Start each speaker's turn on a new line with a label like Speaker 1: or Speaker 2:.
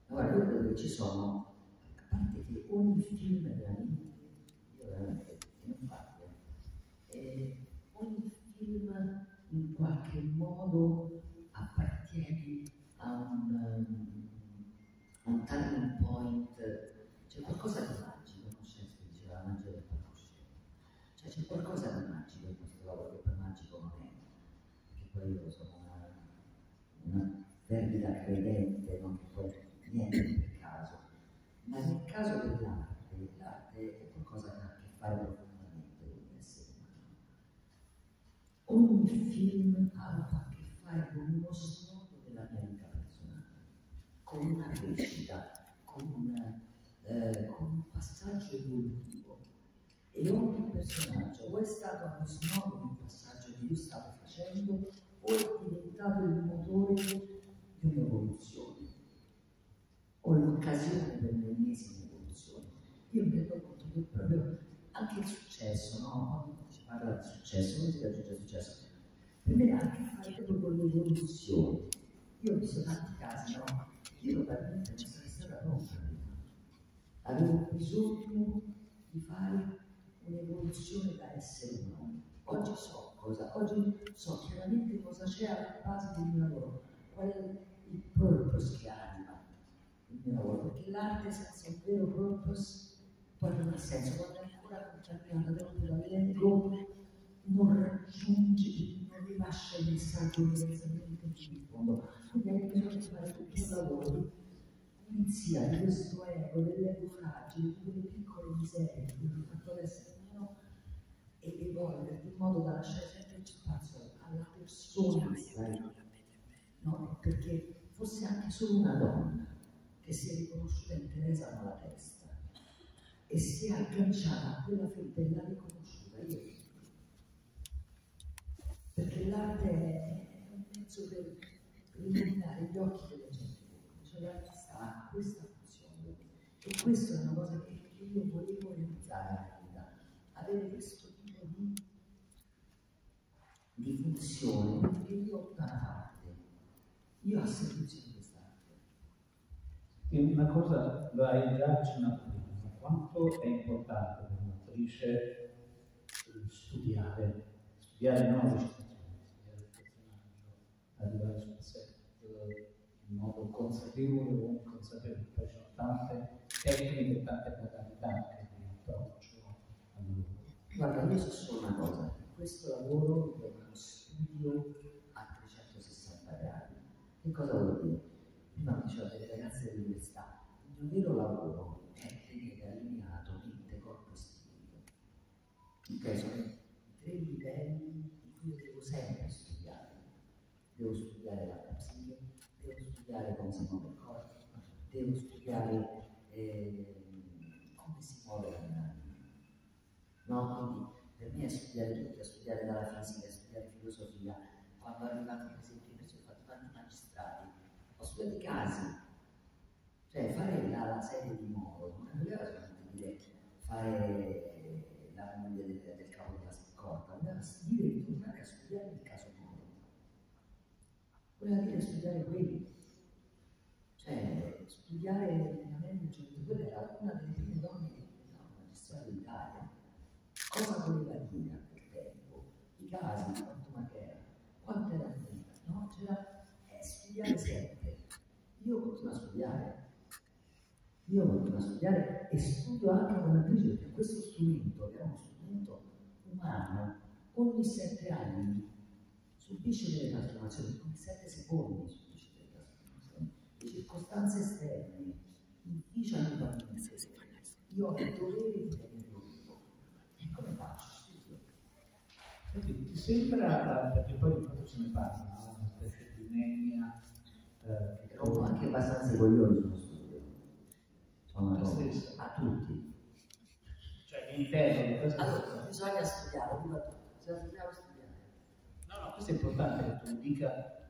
Speaker 1: Guarda, io credo che ci sono, a parte che ogni film veramente, io veramente, ne ho fatti, ogni film in qualche modo appartiene a un turning point, c'è qualcosa di magico, non c'è, diceva la magia del palcoscenico, cioè c'è qualcosa di magico in questo lavoro che poi magico non è, perché poi io sono una fervida credente, non che poi niente per caso, ma nel caso dell'arte, l'arte è qualcosa che ha a che fare profondamente con l'essere umano. Ogni film ha a che fare con uno snodo della mia vita personale, con una crescita, con un passaggio evolutivo. E ogni personaggio o è stato allo snodo di un passaggio che io stavo facendo o è diventato il motore di un'evoluzione o l'occasione per un'ennesima evoluzione. Io mi rendo conto che proprio anche il successo, no? Quando si parla di successo, come si raggiunge il successo? Per me ha a che fare proprio con l'evoluzione. Io ho visto tanti casi, no? Io probabilmente non sono stata pronta. Avevo bisogno di fare un'evoluzione da essere umano. Oggi so cosa, oggi so chiaramente cosa c'è alla base del mio lavoro, qual è il purpose che anima il mio lavoro, perché l'arte senza un vero purpose poi non ha senso, quando è ancora contaminata dall'ego non raggiunge, non rilascia il messaggio universalmente in fondo. Quindi hai bisogno di fare tutto un lavoro di pulizia di questo ego, dell'ego fragile, di quelle piccole miserie che hanno fatto l'essere umano e evolvere in modo da lasciare sempre più spazio alla persona che sta no? Perché fosse anche solo una donna che si è riconosciuta in Teresa Malatesta e si è agganciata a quella ferita e l'ha riconosciuta io. Perché l'arte è un mezzo per illuminare gli occhi della gente, cioè l'artista ha questa funzione e questa è una cosa che io volevo realizzare nella vita, avere questo tipo di funzione, perché io ho una parte, io ho servizio di quest'arte.
Speaker 2: Una cosa lo hai già accennato prima, quanto è importante per un'attrice studiare non la recitazione, studiare il personaggio, arrivare sul set in modo consapevole o inconsapevole. Poi ci sono tante tecniche, tante modalità anche di approccio al lavoro.
Speaker 1: Guarda, io so solo una cosa, questo lavoro è uno studio a 360 gradi. Che cosa vuol dire? Prima diceva delle ragazze dell'università, il mio vero lavoro è tenere allineato mente, corpo e spirito. Ok, sono i 3 livelli di cui io devo sempre studiare. Devo studiare la psiche, devo studiare come si muove il corpo, devo studiare come si muove la mia anima. No? Quindi per me è studiare tutto, è studiare dalla fisica, è studiare filosofia. Quando arrivano per esempio, invece ho fatto tanti magistrati, ho studiato i casi, cioè fare la serie di Moro non voleva solamente dire fare la moglie del capo della scorta, voleva dire di tornare a studiare il caso Moro, voleva dire studiare quelli, cioè studiare la meglio, cioè, quella era una delle prime donne che diventavano magistrati d'Italia. Cosa voleva dire a quel tempo? I casi, quanto era finita, no? C'era studiare sempre. Io continuo a studiare e studio anche con l'attrice perché questo strumento, che è uno strumento umano, ogni 7 anni subisce delle trasformazioni, ogni 7 secondi subisce delle trasformazioni, le circostanze esterne inficiano il bambino. Io ho il dovere di tenerlo vivo. E come faccio?
Speaker 2: Senti, ti sembra, perché poi di fatto se ne parla, no? Una specie di nemmia
Speaker 1: che rompo anche abbastanza i coglioni sullo studio. Sono a tutti.
Speaker 2: Cioè intendo di questo.
Speaker 1: Allora, bisogna studiare, prima di tutto, bisogna studiare.
Speaker 2: No, questo è importante che tu mi dica